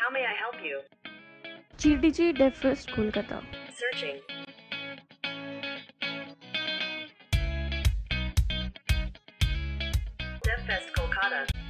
How may I help you? GDG Defest Kolkata. Searching. DevFest Kolkata.